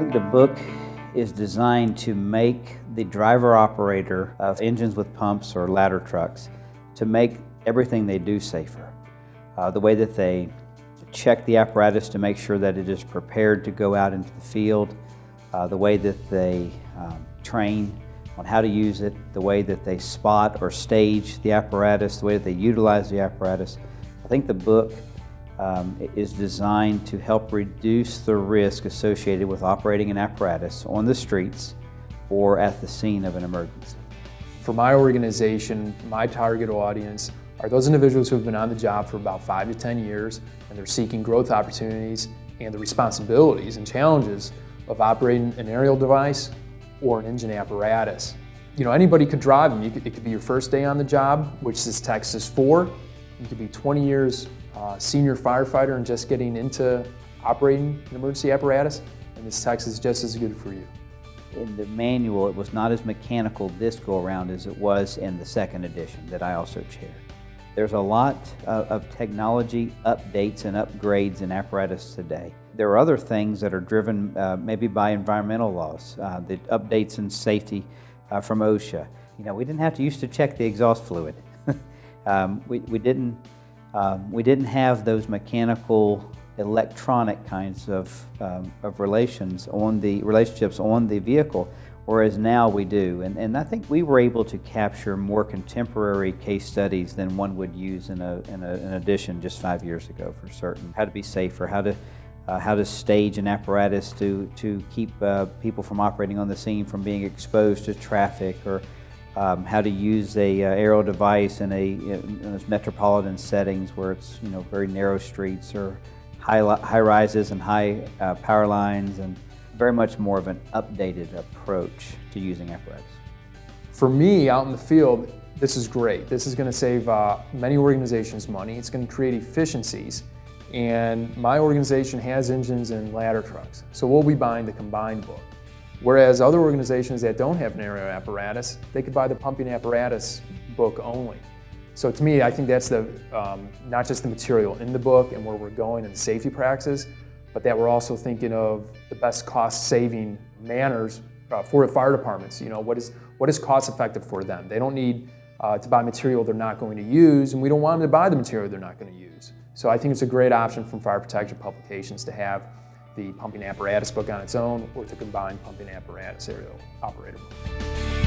think the book is designed to make the driver-operator of engines with pumps or ladder trucks to make everything they do safer. The way that they check the apparatus to make sure that it is prepared to go out into the field, the way that they train on how to use it, the way that they spot or stage the apparatus, the way that they utilize the apparatus. I think the book is designed to help reduce the risk associated with operating an apparatus on the streets or at the scene of an emergency. For my organization, my target audience are those individuals who have been on the job for about 5 to 10 years and they're seeking growth opportunities and the responsibilities and challenges of operating an aerial device or an engine apparatus. You know, anybody could drive them. It could be your first day on the job, which this text is for. You could be 20 years senior firefighter and just getting into operating an emergency apparatus, and this text is just as good for you. In the manual, it was not as mechanical this go-around as it was in the second edition that I also chaired. There's a lot of technology updates and upgrades in apparatus today. There are other things that are driven maybe by environmental laws, the updates in safety from OSHA. You know, we didn't have to used to check the exhaust fluid. We didn't have those mechanical, electronic kinds of relationships on the vehicle, whereas now we do. And I think we were able to capture more contemporary case studies than one would use in an edition just 5 years ago for certain. How to be safer, how to stage an apparatus to keep people from operating on the scene from being exposed to traffic, or how to use a aerial device in those metropolitan settings where it's very narrow streets or high rises and high power lines, and very much more of an updated approach to using apparatus. For me, out in the field, this is great. This is going to save many organizations money. It's going to create efficiencies. And my organization has engines and ladder trucks, so we'll be buying the combined book. Whereas other organizations that don't have an aerial apparatus, they could buy the pumping apparatus book only. So to me, I think that's not just the material in the book and where we're going and the safety practices, but that we're also thinking of the best cost-saving manners for the fire departments. You know, what is cost-effective for them? They don't need to buy material they're not going to use, and we don't want them to buy the material they're not going to use. So I think it's a great option from Fire Protection Publications to have the pumping apparatus book on its own, or to combine pumping apparatus aerial operator book.